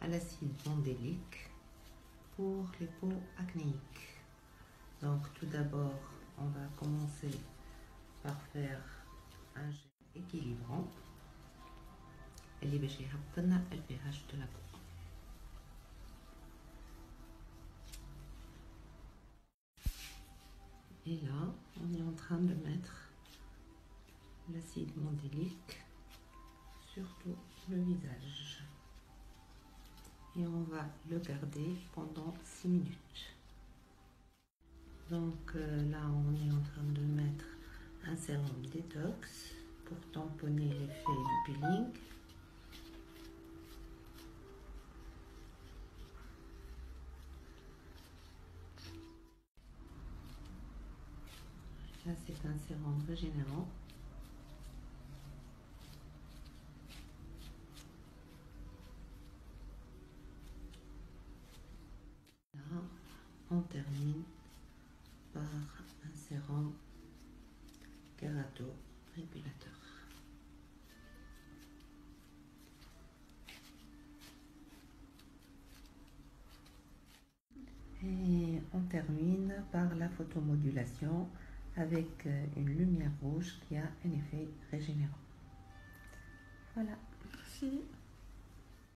à l'acide mandélique pour les peaux acnéiques. Donc tout d'abord, on va commencer par faire un gel équilibrant اللي باش يهبطلنا le pH de la peau. Et là, on est en train de mettre l'acide mandélique sur tout le visage. Et on va le garder pendant 6 minutes. Donc là, on est en train de mettre un sérum détox pour tamponner l'effet du peeling. Là, c'est un sérum régénérant. Là, on termine par un sérum kératorégulatteur. Et on termine par la photomodulation avec une lumière rouge qui a un effet régénérant. Voilà. Merci.